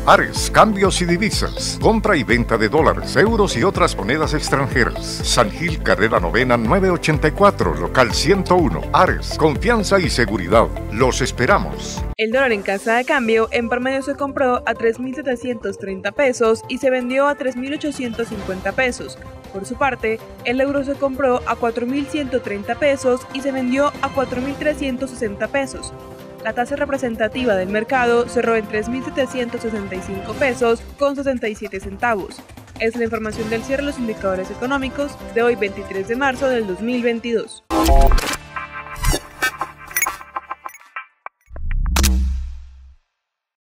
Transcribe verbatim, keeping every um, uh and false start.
Ares, cambios y divisas. Compra y venta de dólares, euros y otras monedas extranjeras. San Gil, carrera novena, novecientos ochenta y cuatro, local ciento uno. Ares, confianza y seguridad. Los esperamos. El dólar en casa de cambio en promedio se compró a tres mil setecientos treinta pesos y se vendió a tres mil ochocientos cincuenta pesos. Por su parte, el euro se compró a cuatro mil ciento treinta pesos y se vendió a cuatro mil trescientos sesenta pesos. La tasa representativa del mercado cerró en tres mil setecientos sesenta y cinco pesos con sesenta y siete centavos. Es la información del cierre de los indicadores económicos de hoy veintitrés de marzo del dos mil veintidós.